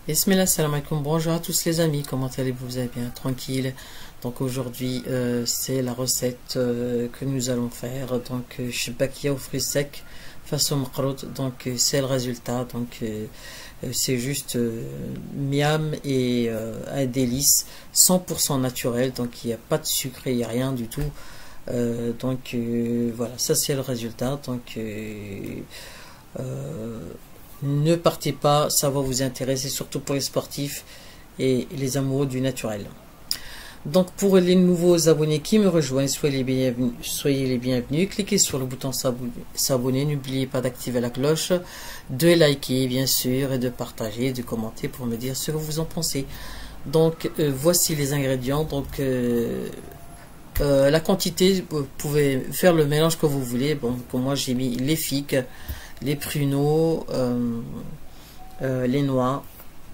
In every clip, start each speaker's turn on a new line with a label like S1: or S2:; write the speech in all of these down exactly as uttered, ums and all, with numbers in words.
S1: Bismillah, salam alaikum, bonjour à tous les amis, comment allez-vous? Vous allez bien? Tranquille. Donc aujourd'hui euh, c'est la recette euh, que nous allons faire, donc euh, shibakia aux fruits secs façon maqroud, donc euh, c'est le résultat, donc euh, c'est juste euh, miam et euh, un délice cent pour cent naturel, donc il n'y a pas de sucre, il n'y a rien du tout. Euh, donc euh, voilà, ça c'est le résultat. Donc euh, euh, ne partez pas, ça va vous intéresser, surtout pour les sportifs et les amoureux du naturel. Donc pour les nouveaux abonnés qui me rejoignent, soyez les bienvenus, soyez les bienvenus. Cliquez sur le bouton s'abonner, n'oubliez pas d'activer la cloche, de liker bien sûr, et de partager, de commenter pour me dire ce que vous en pensez. Donc euh, voici les ingrédients. Donc euh, euh, la quantité, vous pouvez faire le mélange que vous voulez. Bon, pour moi j'ai mis les figues, les pruneaux, euh, euh, les noix,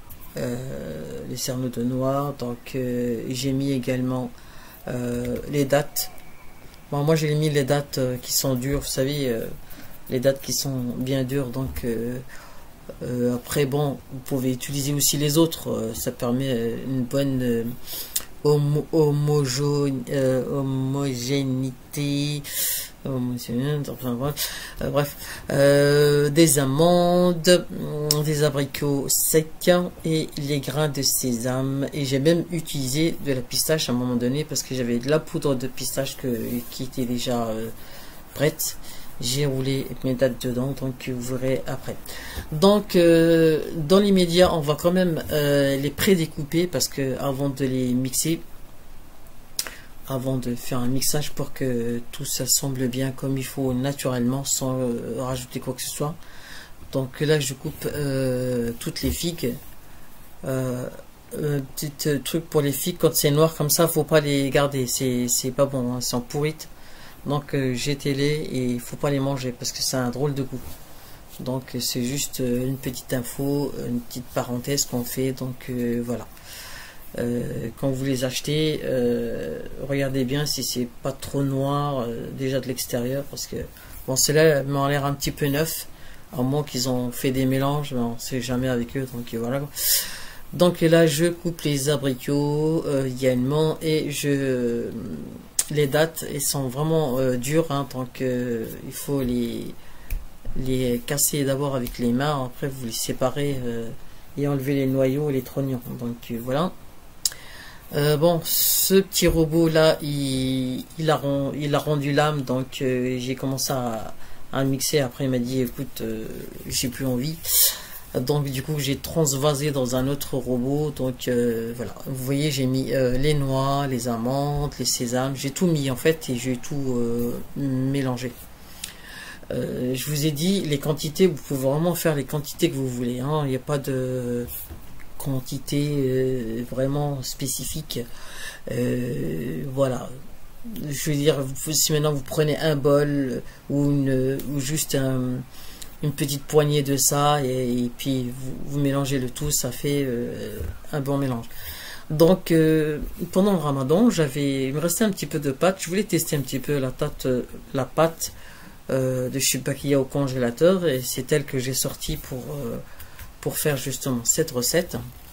S1: euh, les cerneaux de noix. Donc euh, j'ai mis également euh, les dattes. Bon, moi j'ai mis les dattes euh, qui sont dures, vous savez, euh, les dattes qui sont bien dures. Donc euh, euh, après bon, vous pouvez utiliser aussi les autres, euh, ça permet une bonne euh, homo homogène, euh, homogénéité. Enfin, bref, euh, bref. Euh, des amandes, des abricots secs et les grains de sésame. Et j'ai même utilisé de la pistache à un moment donné parce que j'avais de la poudre de pistache que, qui était déjà euh, prête. J'ai roulé mes dattes dedans, donc vous verrez après. Donc euh, dans l'immédiat, on va quand même euh, les pré-découper parce que avant de les mixer, avant de faire un mixage pour que tout s'assemble bien comme il faut naturellement sans euh, rajouter quoi que ce soit. Donc là je coupe euh, toutes les figues. Euh, euh, petit euh, truc pour les figues, quand c'est noir comme ça, faut pas les garder, c'est pas bon, hein, c'est pourrites. Donc euh, jetez-les et il faut pas les manger parce que c'est un drôle de goût. Donc c'est juste euh, une petite info, une petite parenthèse qu'on fait. Donc euh, voilà. Euh, quand vous les achetez, euh, regardez bien si c'est pas trop noir euh, déjà de l'extérieur, parce que bon, ceux-là m'ont l'air un petit peu neuf, à moins qu'ils ont fait des mélanges, mais on sait jamais avec eux. Donc voilà. Donc là je coupe les abricots euh, également, et je les dattes, elles sont vraiment euh, dures, hein, donc euh, il faut les les casser d'abord avec les mains, après vous les séparez euh, et enlever les noyaux et les trognons. Donc euh, voilà. Euh, bon, ce petit robot là, il, il, a, rend, il a rendu l'âme, donc euh, j'ai commencé à, à mixer. Après, il m'a dit écoute, euh, j'ai plus envie. Donc, du coup, j'ai transvasé dans un autre robot. Donc, euh, voilà, vous voyez, j'ai mis euh, les noix, les amandes, les sésames, j'ai tout mis en fait et j'ai tout euh, mélangé. Euh, je vous ai dit les quantités, vous pouvez vraiment faire les quantités que vous voulez, hein. Il n'y a pas de quantité euh, vraiment spécifique. Euh, voilà, je veux dire, si maintenant vous prenez un bol ou une ou juste un, une petite poignée de ça, et, et puis vous, vous mélangez le tout, ça fait euh, un bon mélange. Donc euh, pendant le ramadan, j'avais il me restait un petit peu de pâte, je voulais tester un petit peu la pâte la pâte euh, de shibakia au congélateur, et c'est elle que j'ai sortie pour euh, pour faire justement cette recette.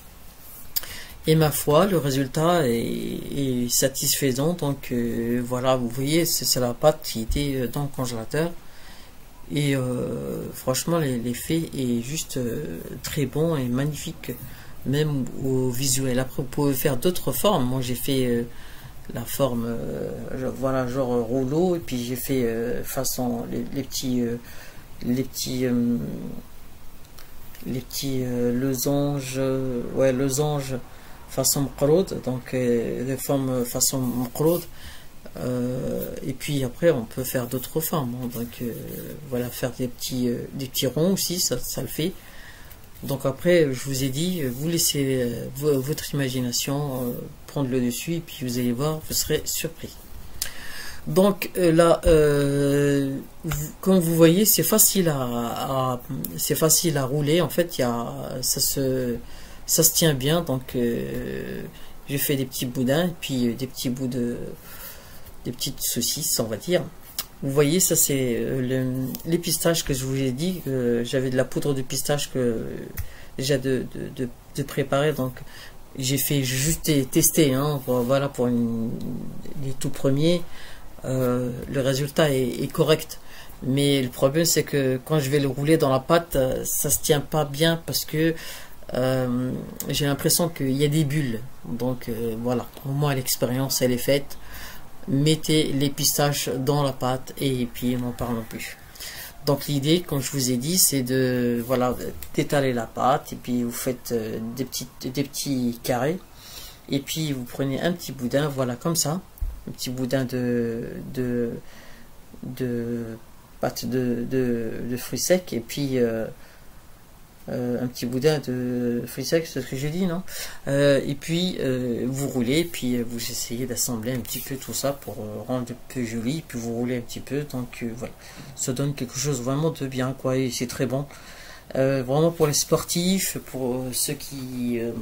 S1: Et ma foi, le résultat est, est satisfaisant. Donc euh, voilà, vous voyez, c'est la pâte qui était dans le congélateur. Et euh, franchement, l'effet est juste euh, très bon et magnifique, même au visuel. Après, vous pouvez faire d'autres formes. Moi, j'ai fait euh, la forme, euh, voilà, genre rouleau. Et puis j'ai fait euh, façon les, les petits, euh, les petits. Euh, les petits euh, losanges, euh, ouais, losanges façon maqroud, donc euh, de forme façon maqroud. Euh, et puis après on peut faire d'autres formes, hein. Donc euh, voilà, faire des petits euh, des petits ronds aussi, ça, ça le fait. Donc après, je vous ai dit, vous laissez euh, votre imagination euh, prendre le dessus, et puis vous allez voir, vous serez surpris. Donc euh, là, euh, vous, comme vous voyez, c'est facile à, à c'est facile à rouler. En fait, il y a, ça se, ça se tient bien. Donc, euh, j'ai fait des petits boudins, et puis des petits bouts de, des petites saucisses, on va dire. Vous voyez, ça c'est le, les pistaches que je vous ai dit. Que j'avais de la poudre de pistache que déjà de, de, de, de préparer. Donc j'ai fait juste tester, hein, voilà, pour une, les tout premiers. Euh, le résultat est, est correct. Mais le problème, c'est que quand je vais le rouler dans la pâte, ça se tient pas bien parce que euh, j'ai l'impression qu'il y a des bulles. Donc euh, voilà, au moins l'expérience, elle est faite. Mettez les pistaches dans la pâte et puis n'en parlons plus. Donc l'idée, comme je vous ai dit, c'est de voilà d'étaler la pâte et puis vous faites euh, des petits des petits carrés et puis vous prenez un petit boudin, voilà comme ça, un petit boudin de de de pâte de, de, de fruits secs et puis euh, euh, un petit boudin de fruits secs, c'est ce que j'ai dit, non euh, et puis euh, vous roulez, puis vous essayez d'assembler un petit peu tout ça pour euh, rendre un peu joli, puis vous roulez un petit peu, donc euh, voilà, ça donne quelque chose vraiment de bien, quoi, et c'est très bon, euh, vraiment pour les sportifs, pour ceux qui euh,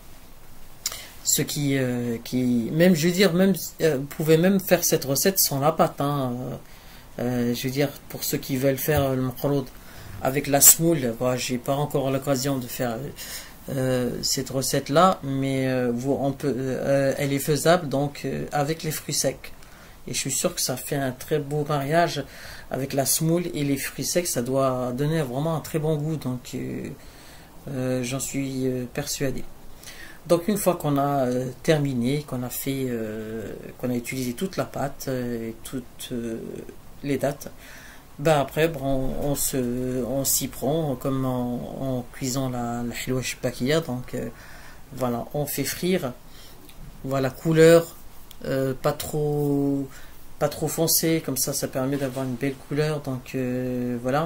S1: ceux qui, euh, qui même je veux dire, même euh, vous pouvez même faire cette recette sans la pâte, hein, euh, Euh, je veux dire, pour ceux qui veulent faire le maqloud avec la semoule, bah, j'ai pas encore l'occasion de faire euh, cette recette là, mais euh, vous, on peut, euh, elle est faisable donc euh, avec les fruits secs. Et je suis sûr que ça fait un très beau mariage avec la semoule et les fruits secs, ça doit donner vraiment un très bon goût, donc euh, euh, j'en suis euh, persuadé. Donc une fois qu'on a euh, terminé, qu'on a fait, euh, qu'on a utilisé toute la pâte euh, et toutes euh, les dates, ben après bon, on, on se on s'y prend comme en, en cuisant la, la hilwa shbakia. Donc euh, voilà, on fait frire, voilà, couleur euh, pas trop pas trop foncé, comme ça ça permet d'avoir une belle couleur, donc euh, voilà.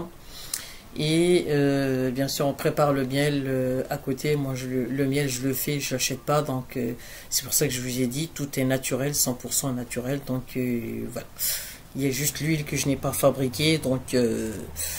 S1: Et euh, bien sûr on prépare le miel euh, à côté. Moi je, le, le miel je le fais, je l'achète pas, donc euh, c'est pour ça que je vous ai dit tout est naturel, cent pour cent naturel, donc euh, voilà. Il y a juste l'huile que je n'ai pas fabriquée, donc euh,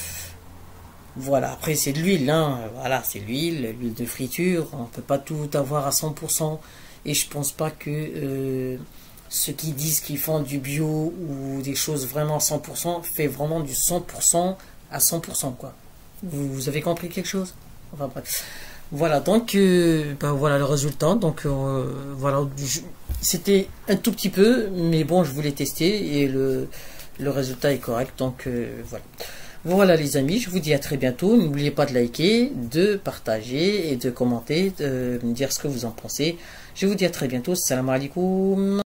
S1: voilà. Après c'est de l'huile, hein, voilà, c'est l'huile, l'huile de friture, on peut pas tout avoir à cent pour cent, et je pense pas que euh, ceux qui disent qu'ils font du bio ou des choses vraiment à cent pour cent fait vraiment du cent pour cent à cent pour cent, quoi. Vous, vous avez compris quelque chose? Enfin bref. Voilà, donc euh, ben, voilà le résultat. Donc euh, voilà, c'était un tout petit peu, mais bon, je voulais tester et le, le résultat est correct. Donc euh, voilà. Voilà les amis, je vous dis à très bientôt. N'oubliez pas de liker, de partager et de commenter, de me dire ce que vous en pensez. Je vous dis à très bientôt. Salam alaikum.